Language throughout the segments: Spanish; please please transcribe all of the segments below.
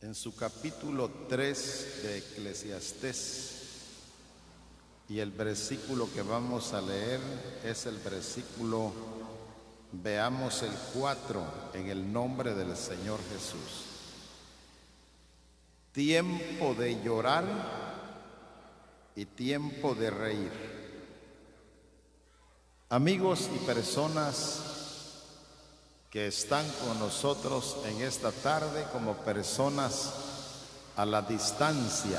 en su capítulo 3 de Eclesiastés, y el versículo que vamos a leer es el versículo, veamos el 4, en el nombre del Señor Jesús. Tiempo de llorar y tiempo de reír. Amigos y personas que están con nosotros en esta tarde, como personas a la distancia,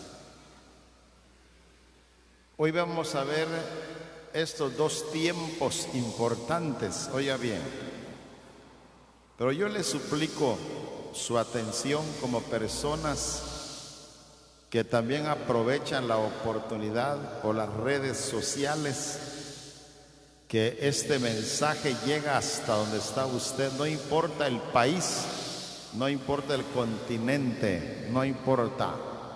hoy vamos a ver estos dos tiempos importantes, oiga bien, pero yo les suplico su atención como personas que también aprovechan la oportunidad por las redes sociales, que este mensaje llega hasta donde está usted. No importa el país, no importa el continente, no importa.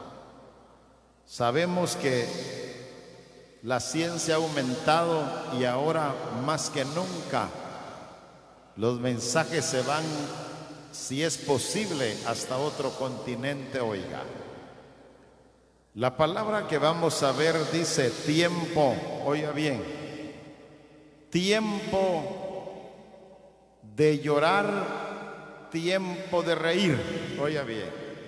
Sabemos que la ciencia ha aumentado y ahora más que nunca los mensajes se van, si es posible, hasta otro continente, oiga. La palabra que vamos a ver dice tiempo, oiga bien, tiempo de llorar, tiempo de reír, oiga bien.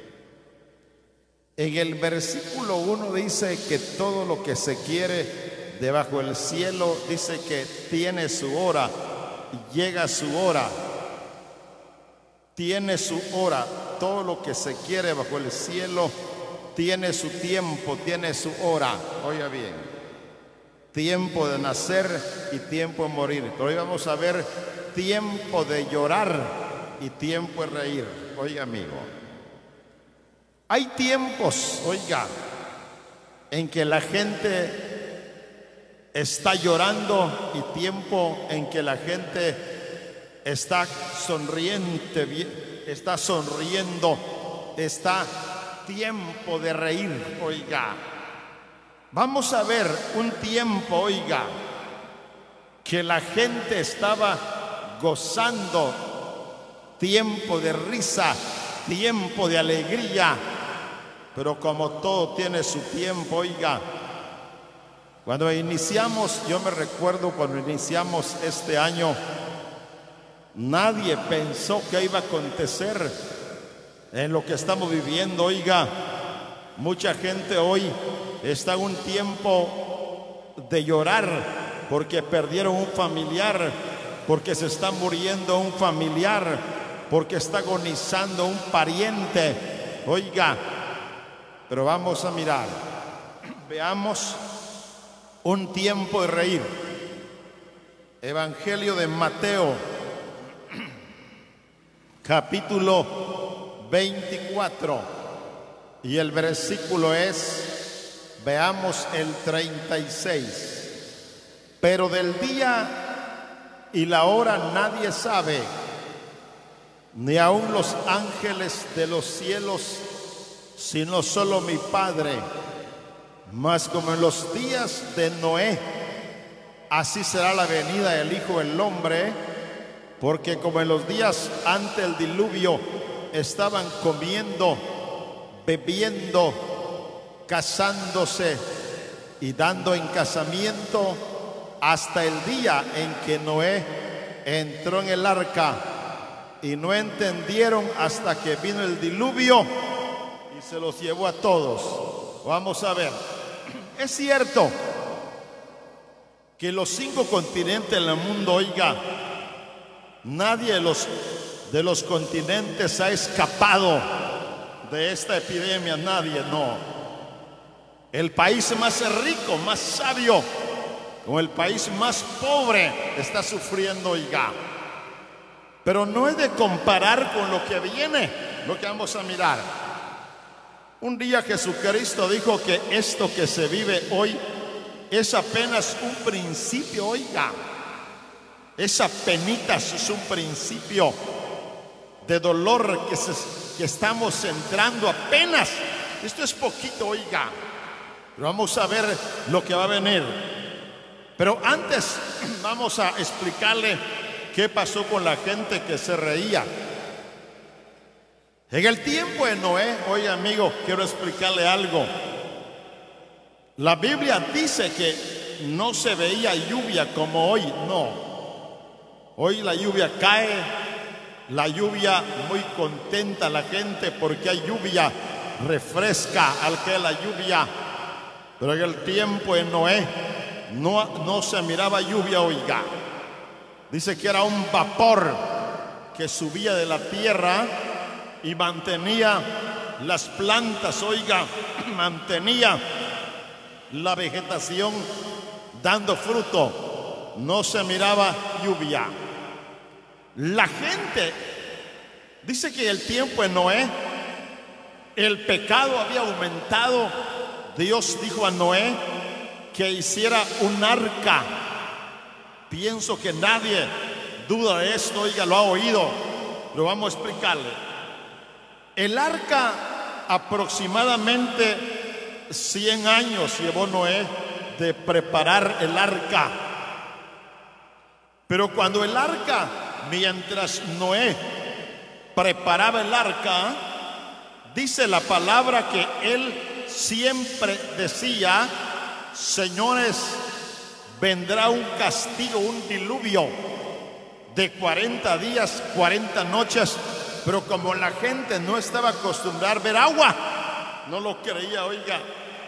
En el versículo 1 dice que todo lo que se quiere debajo del cielo, dice que tiene su hora, llega su hora, tiene su hora. Todo lo que se quiere bajo el cielo tiene su tiempo, tiene su hora, oiga bien. Tiempo de nacer y tiempo de morir. Pero hoy vamos a ver tiempo de llorar y tiempo de reír. Oiga, amigo, hay tiempos, oiga, en que la gente está llorando y tiempo en que la gente está sonriente, está sonriendo, está tiempo de reír, oiga. Vamos a ver un tiempo, oiga, que la gente estaba gozando, tiempo de risa, tiempo de alegría, pero como todo tiene su tiempo, oiga. Cuando iniciamos, yo me recuerdo cuando iniciamos este año, nadie pensó que iba a acontecer en lo que estamos viviendo, oiga. Mucha gente hoy está en un tiempo de llorar porque perdieron un familiar, porque se está muriendo un familiar, porque está agonizando un pariente, oiga. Pero vamos a mirar, veamos un tiempo de reír. Evangelio de Mateo, capítulo 24, y el versículo es, veamos el 36. Pero del día y la hora nadie sabe, ni aun los ángeles de los cielos, sino solo mi Padre. Mas como en los días de Noé, así será la venida del Hijo del Hombre, porque como en los días ante el diluvio estaban comiendo, bebiendo, casándose y dando en casamiento, hasta el día en que Noé entró en el arca, y no entendieron hasta que vino el diluvio y se los llevó a todos. Vamos a ver, es cierto que los 5 continentes del mundo, oiga, nadie de los continentes ha escapado de esta epidemia, nadie, no. El país más rico, más sabio, como el país más pobre está sufriendo, oiga. Pero no es de comparar con lo que viene, lo que vamos a mirar. Un día Jesucristo dijo que esto que se vive hoy es apenas un principio, oiga. Es apenas es un principio de dolor que estamos entrando apenas. Esto es poquito, oiga. Pero vamos a ver lo que va a venir. Pero antes vamos a explicarle qué pasó con la gente que se reía. En el tiempo de Noé, oye amigo, quiero explicarle algo. La Biblia dice que no se veía lluvia como hoy, no. Hoy la lluvia cae, la lluvia muy contenta la gente porque hay lluvia, refresca al que la lluvia. Pero en el tiempo de Noé no se miraba lluvia, oiga. Dice que era un vapor que subía de la tierra y mantenía las plantas, oiga, mantenía la vegetación dando fruto. No se miraba lluvia. La gente, dice que el tiempo de Noé, el pecado había aumentado. Dios dijo a Noé que hiciera un arca. Pienso que nadie duda de esto, oiga, lo ha oído. Lo vamos a explicarle. El arca aproximadamente 100 años llevó Noé de preparar el arca. Pero cuando el arca, mientras Noé preparaba el arca, dice la palabra que él siempre decía: señores, vendrá un castigo, un diluvio de 40 días, 40 noches. Pero como la gente no estaba acostumbrada a ver agua, no lo creía, oiga.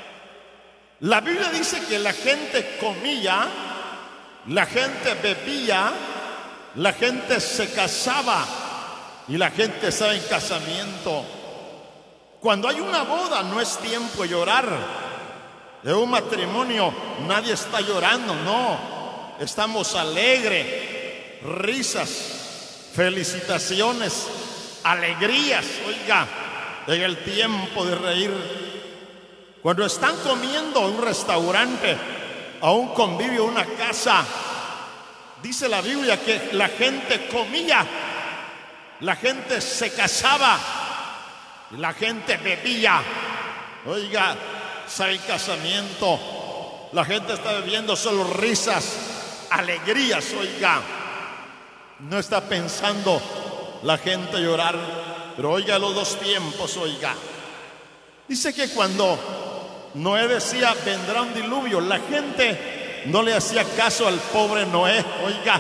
La Biblia dice que la gente comía, la gente bebía, la gente se casaba y la gente estaba en casamiento. Cuando hay una boda no es tiempo de llorar. De un matrimonio nadie está llorando, no. Estamos alegres, risas, felicitaciones, alegrías, oiga, en el tiempo de reír. Cuando están comiendo en un restaurante, a un convivio, una casa, dice la Biblia que la gente comía, la gente se casaba, la gente bebía. Oiga, hay casamiento, la gente está bebiendo solo risas, alegrías, oiga. No está pensando la gente llorar, pero oiga los dos tiempos, oiga. Dice que cuando Noé decía vendrá un diluvio, la gente no le hacía caso al pobre Noé, oiga.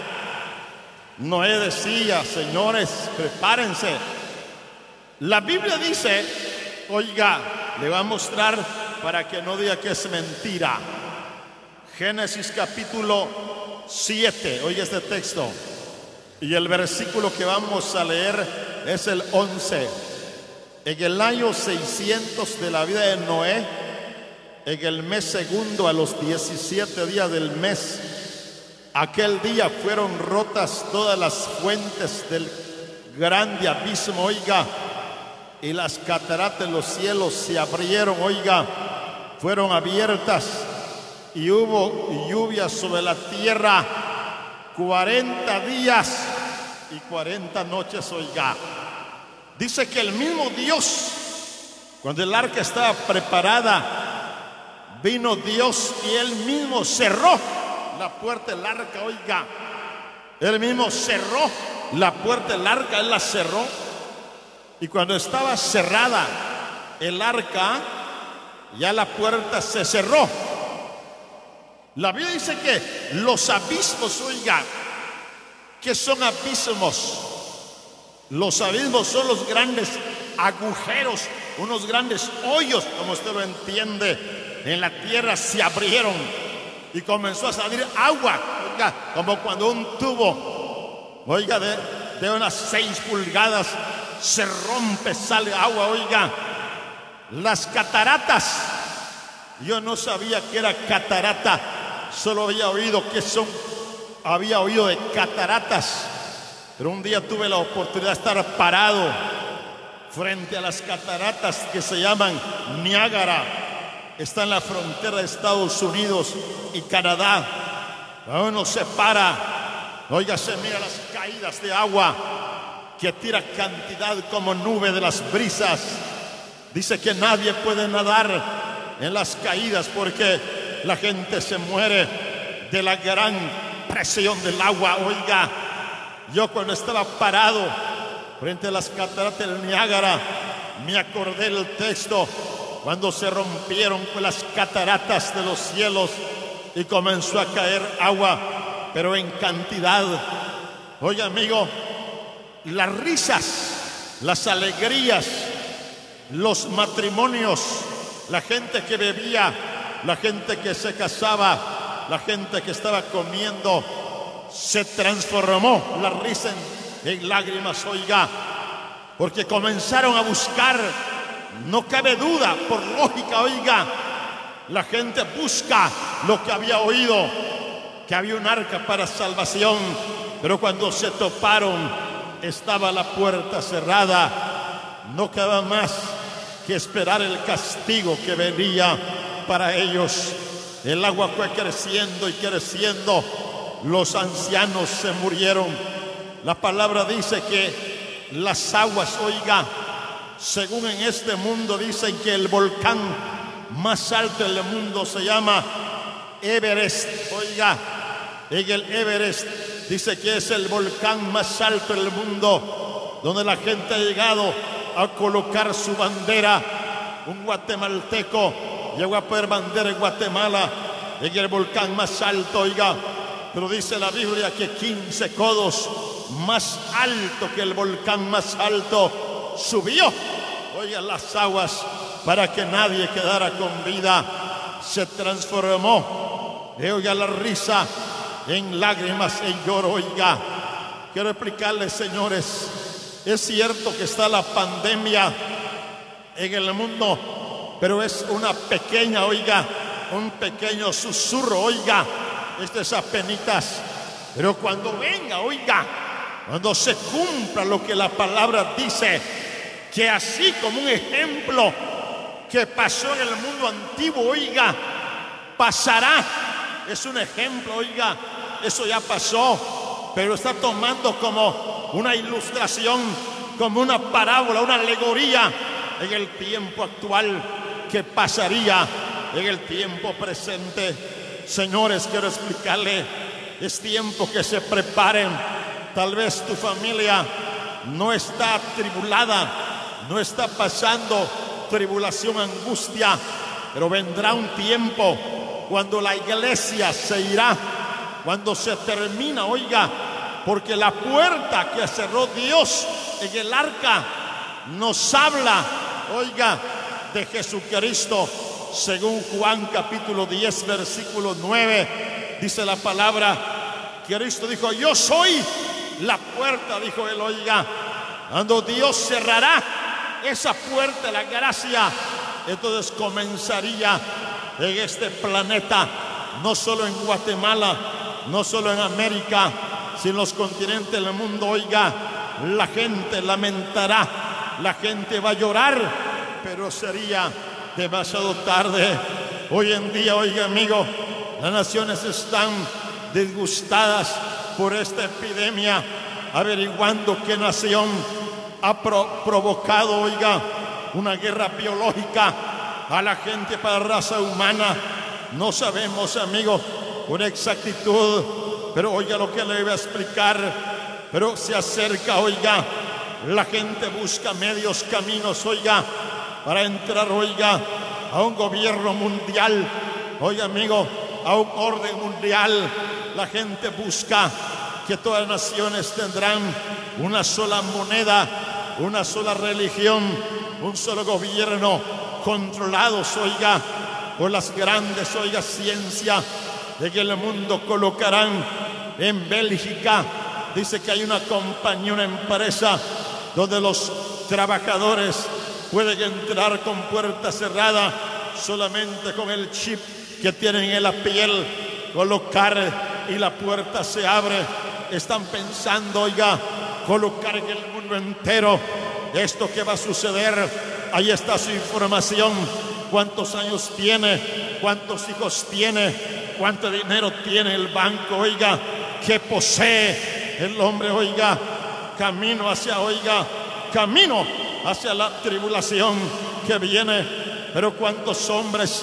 Noé decía: señores, prepárense. La Biblia dice, oiga, le va a mostrar para que no diga que es mentira. Génesis capítulo 7, oiga este texto. Y el versículo que vamos a leer es el 11. En el año 600 de la vida de Noé, en el mes segundo, a los 17 días del mes, aquel día fueron rotas todas las fuentes del grande abismo, oiga, y las cataratas de los cielos se abrieron, oiga, fueron abiertas, y hubo lluvia sobre la tierra 40 días y 40 noches, oiga. Dice que el mismo Dios, cuando el arca estaba preparada, vino Dios y él mismo cerró la puerta del arca, oiga. Él mismo cerró la puerta del arca, él la cerró. Y cuando estaba cerrada el arca, ya la puerta se cerró. La Biblia dice que los abismos, oiga, ¿qué son abismos? Los abismos son los grandes agujeros, unos grandes hoyos, como usted lo entiende, en la tierra se abrieron y comenzó a salir agua, oiga, como cuando un tubo, oiga, de unas 6 pulgadas se rompe, sale agua, oiga. Las cataratas, yo no sabía que era catarata, solo había oído de cataratas, pero un día tuve la oportunidad de estar parado frente a las cataratas que se llaman Niágara. Está en la frontera de Estados Unidos y Canadá. Uno se para, oiga, se mira las caídas de agua que tira cantidad como nube de las brisas. Dice que nadie puede nadar en las caídas porque la gente se muere de la gran presión del agua, oiga. Yo cuando estaba parado frente a las cataratas del Niágara. Me acordé del texto cuando se rompieron las cataratas de los cielos y comenzó a caer agua, pero en cantidad. Oye, amigo, las risas, las alegrías, los matrimonios, la gente que bebía, la gente que se casaba, la gente que estaba comiendo, se transformó la risa en lágrimas, oiga, porque comenzaron a buscar. No cabe duda, por lógica, oiga, la gente busca lo que había oído, que había un arca para salvación, pero cuando se toparon estaba la puerta cerrada. No quedaba más que esperar el castigo que venía para ellos. El agua fue creciendo y creciendo. Los ancianos se murieron. La palabra dice que las aguas, oiga, según en este mundo dicen que el volcán más alto del mundo se llama Everest. Oiga, en el Everest dice que es el volcán más alto del mundo, donde la gente ha llegado a colocar su bandera. Un guatemalteco llegó a poner bandera en Guatemala, en el volcán más alto, oiga. Pero dice la Biblia que 15 codos más alto que el volcán más alto subió, oiga, las aguas para que nadie quedara con vida. Se transformó, oiga, la risa en lágrimas, en lloro, oiga. Quiero explicarles, señores, es cierto que está la pandemia en el mundo, pero es una pequeña, oiga, un pequeño susurro, oiga, estas apenitas. Pero cuando venga, oiga, cuando se cumpla lo que la palabra dice, que así como un ejemplo que pasó en el mundo antiguo, oiga, pasará. Es un ejemplo, oiga, eso ya pasó, pero está tomando como una ilustración, como una parábola, una alegoría en el tiempo actual que pasaría en el tiempo presente. Señores, quiero explicarle, es tiempo que se preparen. Tal vez tu familia no está atribulada, no está pasando tribulación, angustia, pero vendrá un tiempo cuando la iglesia se irá, cuando se termina, oiga, porque la puerta que cerró Dios en el arca nos habla, oiga, de Jesucristo. Según Juan capítulo 10 versículo 9, dice la palabra, Cristo dijo: yo soy la puerta, dijo él, oiga. Cuando Dios cerrará esa puerta de la gracia, entonces comenzaría en este planeta, no solo en Guatemala, no solo en América, sino en los continentes del mundo, oiga, la gente lamentará, la gente va a llorar, pero sería demasiado tarde. Hoy en día, oiga, amigo, las naciones están disgustadas por esta epidemia, averiguando qué nación ha provocado, oiga, una guerra biológica a la gente, para la raza humana. No sabemos, amigo, con exactitud, pero oiga lo que le voy a explicar. Pero se acerca, oiga, la gente busca medios, caminos, oiga, para entrar, oiga, a un gobierno mundial, oiga, amigo, a un orden mundial. La gente busca que todas las naciones tendrán una sola moneda, una sola religión, un solo gobierno, controlados, oiga, por las grandes, oiga, ciencias de que el mundo. Colocarán en Bélgica, dice que hay una compañía, una empresa donde los trabajadores pueden entrar con puerta cerrada, solamente con el chip que tienen en la piel, colocar y la puerta se abre. Están pensando, oiga, colocar en el mundo entero esto que va a suceder. Ahí está su información: cuántos años tiene, cuántos hijos tiene, cuánto dinero tiene el banco, oiga, qué posee el hombre, oiga, camino hacia, oiga, camino hacia la tribulación que viene. Pero cuántos hombres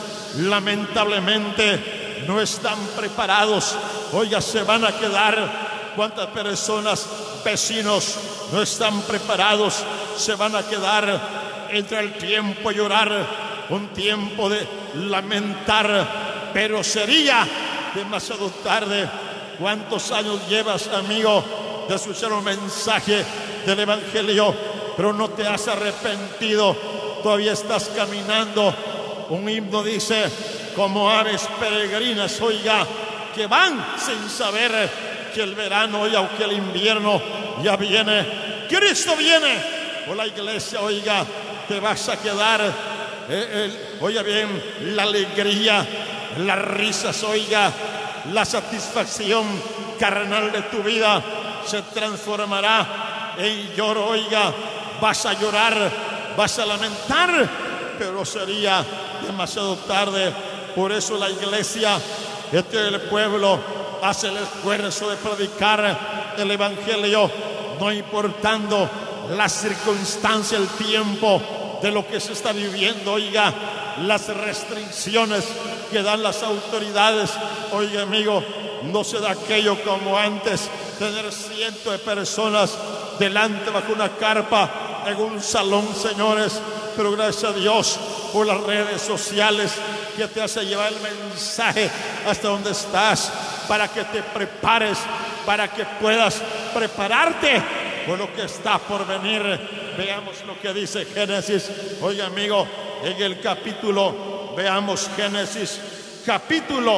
lamentablemente no están preparados, oiga, se van a quedar. Cuántas personas, vecinos, no están preparados, se van a quedar entre el tiempo de llorar, un tiempo de lamentar, pero sería demasiado tarde. ¿Cuántos años llevas, amigo, de escuchar un mensaje del Evangelio, pero no te has arrepentido? Todavía estás caminando. Un himno dice: como aves peregrinas, oiga, que van sin saber que el verano, oiga, o que el invierno ya viene. Cristo viene por la iglesia, oiga, te vas a quedar, oiga bien, la alegría, las risas, oiga, la satisfacción carnal de tu vida se transformará en lloro, oiga, vas a llorar, vas a lamentar, pero sería demasiado tarde. Por eso la iglesia, el pueblo, hace el esfuerzo de predicar el Evangelio, no importando la circunstancia, el tiempo de lo que se está viviendo, oiga, las restricciones que dan las autoridades. Oiga, amigo, no se da aquello como antes, tener cientos de personas delante bajo una carpa en un salón, señores. Pero gracias a Dios por las redes sociales que te hace llevar el mensaje hasta donde estás, para que te prepares, para que puedas prepararte por lo que está por venir. Veamos lo que dice Génesis. Oiga, amigo, en el capítulo, veamos Génesis capítulo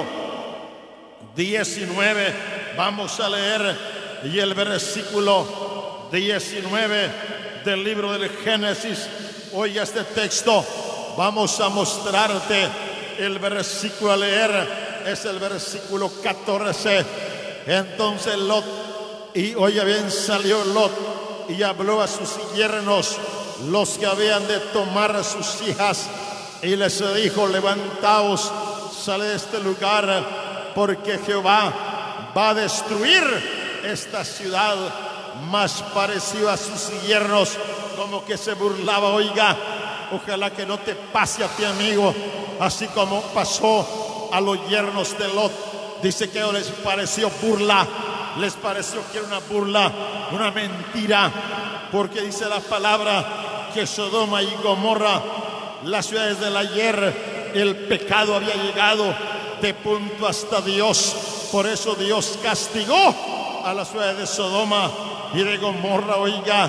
19, vamos a leer, y el versículo 19 del libro del Génesis. Oiga este texto, vamos a mostrarte el versículo a leer, es el versículo 14. Entonces Lot, y oiga bien, salió Lot y habló a sus yernos, los que habían de tomar a sus hijas, y les dijo: levantaos, sale de este lugar, porque Jehová va a destruir esta ciudad. Más parecido a sus yernos, como que se burlaba. Oiga, ojalá que no te pase a ti, amigo, así como pasó a los yernos de Lot. Dice que les pareció burla, les pareció que era una burla, una mentira, porque dice la palabra que Sodoma y Gomorra, las ciudades del ayer, el pecado había llegado de punto hasta Dios. Por eso Dios castigó a las ciudades de Sodoma y de Gomorra. Oiga,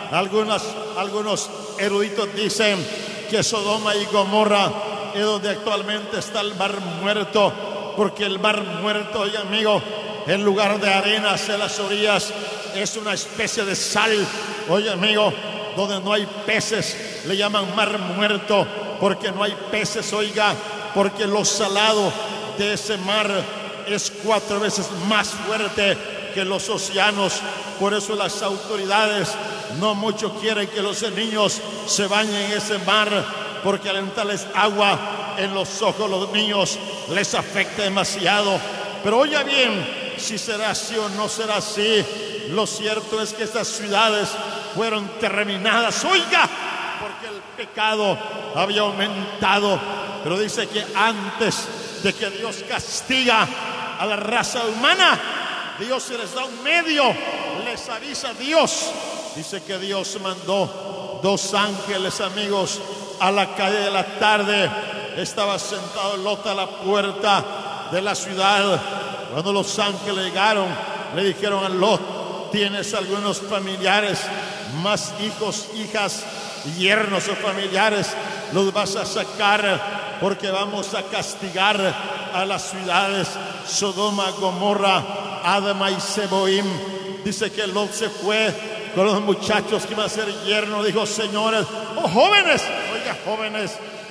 algunos eruditos dicen que Sodoma y Gomorra es donde actualmente está el Mar Muerto, porque el Mar Muerto, oiga, amigo, en lugar de arenas en las orillas, es una especie de sal, oye, amigo, donde no hay peces. Le llaman Mar Muerto porque no hay peces, oiga, porque lo salado de ese mar es 4 veces más fuerte que los océanos. Por eso las autoridades no mucho quieren que los niños se bañen en ese mar, porque al entrarles agua en los ojos, los niños les afecta demasiado. Pero oiga bien, si será así o no será así, lo cierto es que estas ciudades fueron terminadas, oiga, porque el pecado había aumentado. Pero dice que antes de que Dios castiga a la raza humana, Dios se les da un medio, les avisa Dios. Dice que Dios mandó 2 ángeles, amigos, a la calle de la tarde. Estaba sentado Lot a la puerta de la ciudad. Cuando los ángeles llegaron, le dijeron a Lot: ¿tienes algunos familiares, más hijos, hijas, yernos o familiares? Los vas a sacar, porque vamos a castigar a las ciudades Sodoma, Gomorra, Adma y Seboim. Dice que Lot se fue con los muchachos que iban a ser yernos. Dijo: señores, jóvenes, oiga, jóvenes,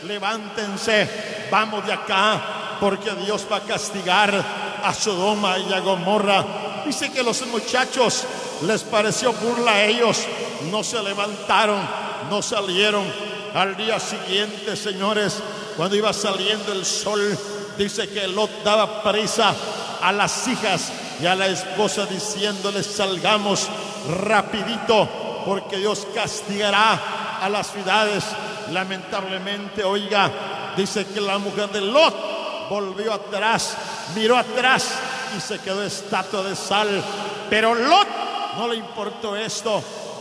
levántense, vamos de acá, porque Dios va a castigar a Sodoma y a Gomorra. Dice que los muchachos les pareció burla a ellos, no se levantaron, no salieron. Al día siguiente, señores, cuando iba saliendo el sol, dice que Lot daba prisa a las hijas y a la esposa, diciéndoles: salgamos rapidito, porque Dios castigará a las ciudades. Lamentablemente, oiga, dice que la mujer de Lot volvió atrás, miró atrás y se quedó estatua de sal. Pero Lot no le importó esto.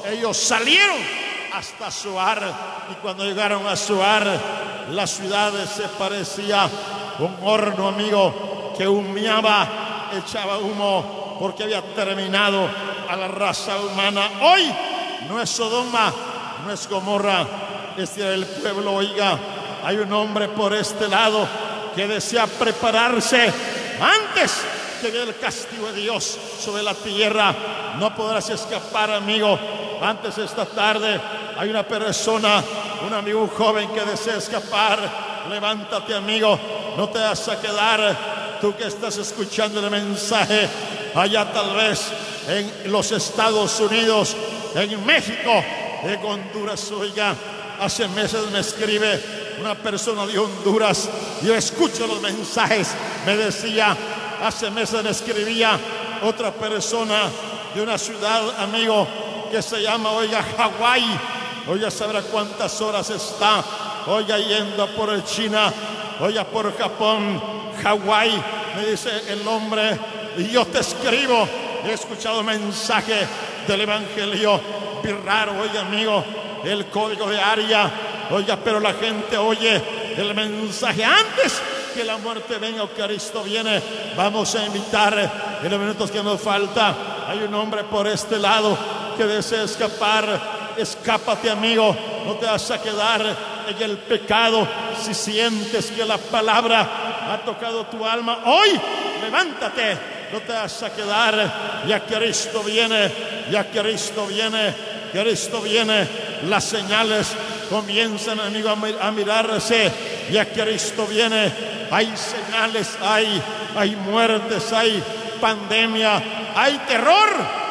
ellos salieron hasta Zoar, y cuando llegaron a Zoar, la ciudad se parecía un horno, amigo, que humeaba, echaba humo, porque había terminado a la raza humana. Hoy no es Sodoma, no es Gomorra, este era el pueblo. Oiga, hay un hombre por este lado que desea prepararse antes que vea el castigo de Dios sobre la tierra. No podrás escapar, amigo. Antes esta tarde hay una persona, un amigo, un joven que desea escapar. Levántate, amigo, no te vas a quedar. Tú que estás escuchando el mensaje allá, tal vez en los Estados Unidos, en México, en Honduras. Oiga, hace meses me escribe una persona de Honduras. Yo escucho los mensajes. Me decía, hace meses me escribía otra persona de una ciudad, amigo, que se llama, oiga, Hawái. Oiga, sabrá cuántas horas está, oiga, yendo por China, oiga, por Japón, Hawái. Me dice el hombre, y yo te escribo, he escuchado mensaje del evangelio, bien raro, oiga, amigo, el código de área, oiga, pero la gente oye el mensaje antes que la muerte venga o Cristo viene. Vamos a invitar en los minutos que nos falta. Hay un hombre por este lado que desea escapar. Escápate, amigo, no te vas a quedar en el pecado. Si sientes que la palabra ha tocado tu alma, hoy levántate, no te vas a quedar. Ya Cristo viene, ya Cristo viene, Cristo viene. Las señales comienzan, amigo, a mirarse. Ya Cristo viene. Hay señales, hay muertes, hay pandemia, hay terror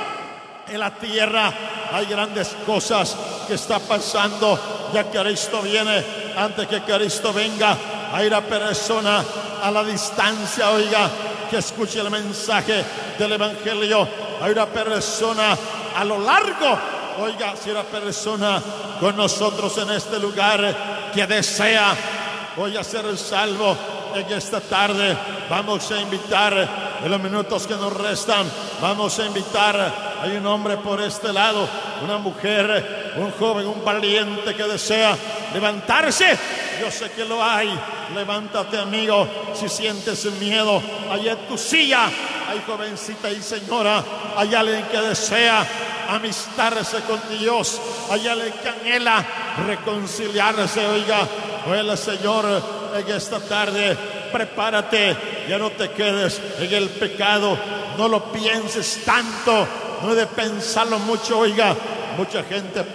en la tierra. Hay grandes cosas que está pasando. Ya Cristo viene. Antes que Cristo venga, hay una persona a la distancia, oiga, que escuche el mensaje del evangelio. Hay una persona a lo largo, oiga, si una persona con nosotros en este lugar que desea, oiga, ser salvo en esta tarde. Vamos a invitar en los minutos que nos restan. Vamos a invitar. Hay un hombre por este lado, una mujer, un joven, un valiente que desea levantarse. Yo sé que lo hay. Levántate, amigo, si sientes miedo. Allá en tu silla hay jovencita y señora. Hay alguien que desea amistarse con Dios. Hay alguien que anhela reconciliarse. Oiga, el Señor en esta tarde, prepárate. Ya no te quedes en el pecado. No lo pienses tanto. No he de pensarlo mucho. Oiga, mucha gente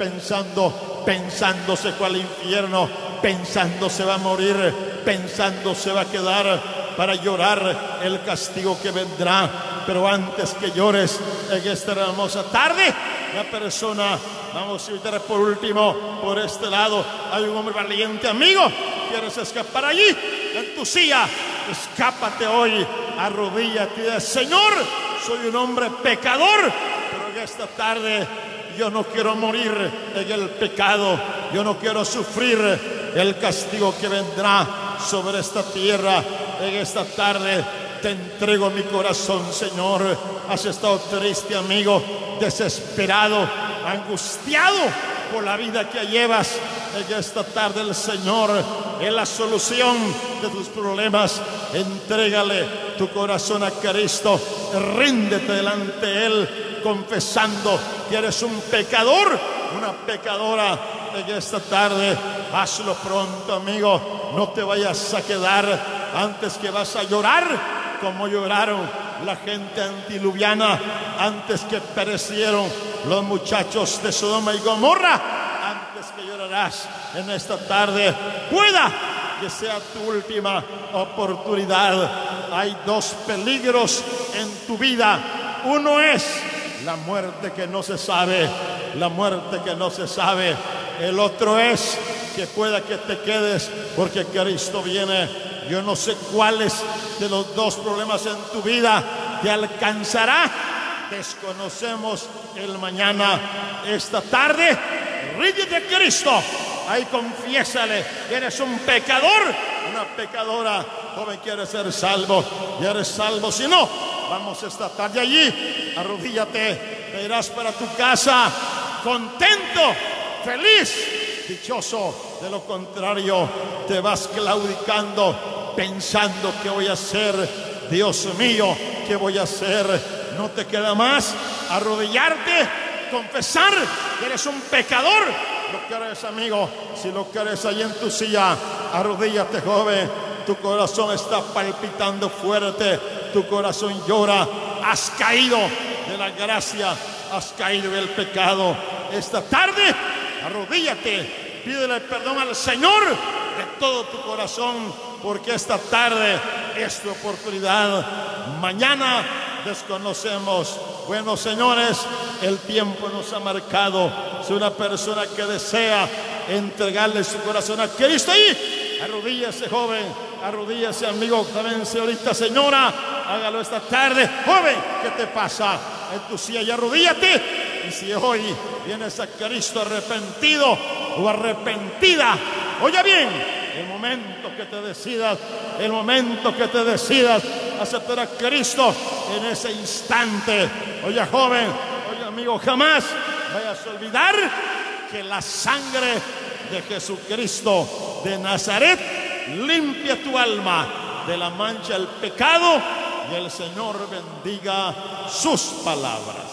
pensándose cuál infierno, pensando se va a morir, pensando se va a quedar para llorar el castigo que vendrá. Pero antes que llores en esta hermosa tarde, la persona, vamos a invitar por último, por este lado, hay un hombre valiente, amigo, quieres escapar allí, en tu silla, escápate hoy, arrodíllate y di, Señor, soy un hombre pecador, pero en esta tarde yo no quiero morir en el pecado. Yo no quiero sufrir el castigo que vendrá sobre esta tierra. En esta tarde te entrego mi corazón, Señor. Has estado triste, amigo, desesperado, angustiado por la vida que llevas. En esta tarde el Señor es la solución de tus problemas. Entrégale tu corazón a Cristo. Ríndete delante de Él, confesando que eres un pecador, una pecadora. En esta tarde, hazlo pronto, amigo. No te vayas a quedar. Antes que vas a llorar como lloraron la gente antiluviana, antes que perecieron los muchachos de Sodoma y Gomorra, antes que llorarás en esta tarde. Pueda que sea tu última oportunidad. Hay dos peligros en tu vida. Uno es la muerte que no se sabe, la muerte que no se sabe. El otro es que pueda que te quedes porque Cristo viene. Yo no sé cuáles de los dos problemas en tu vida te alcanzará. Desconocemos el mañana. Esta tarde, ríndete a Cristo. Ahí confiésale que eres un pecador, una pecadora. Joven, quieres ser salvo y eres salvo. Si no, vamos esta tarde allí, arrodíllate, te irás para tu casa. contento, feliz, dichoso. De lo contrario, te vas claudicando, pensando: ¿qué voy a hacer? Dios mío, ¿qué voy a hacer? No te queda más arrodillarte, confesar que eres un pecador. Lo que eres, amigo, si lo que eres ahí en tu silla, arrodíllate, joven. Tu corazón está palpitando fuerte, tu corazón llora. Has caído de la gracia, has caído del pecado. Esta tarde, arrodíllate, pídele perdón al Señor de todo tu corazón, porque esta tarde es tu oportunidad. Mañana desconocemos. Bueno, señores, el tiempo nos ha marcado. Si una persona que desea entregarle su corazón a Cristo, ahí, arrodíllese, joven, arrodíllese, amigo, también, señorita, señora, hágalo esta tarde. Joven, ¿qué te pasa? En tu silla y arrodíllate. Y si hoy vienes a Cristo arrepentido o arrepentida, oye bien, el momento que te decidas, el momento que te decidas aceptar a Cristo, en ese instante, oye, joven, oye, amigo, jamás vayas a olvidar que la sangre de Jesucristo de Nazaret limpia tu alma de la mancha del pecado, y el Señor bendiga sus palabras.